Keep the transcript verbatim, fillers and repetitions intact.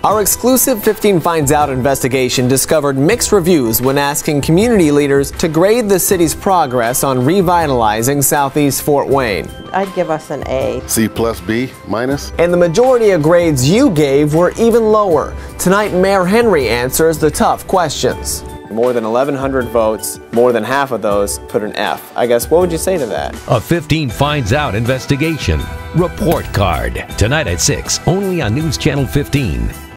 Our exclusive fifteen Finds Out investigation discovered mixed reviews when asking community leaders to grade the city's progress on revitalizing Southeast Fort Wayne. I'd give us an A. C plus B minus. And the majority of grades you gave were even lower. Tonight, Mayor Henry answers the tough questions. More than eleven hundred votes, more than half of those put an F. I guess, what would you say to that? A fifteen Finds Out investigation report card. Tonight at six, only on News Channel fifteen.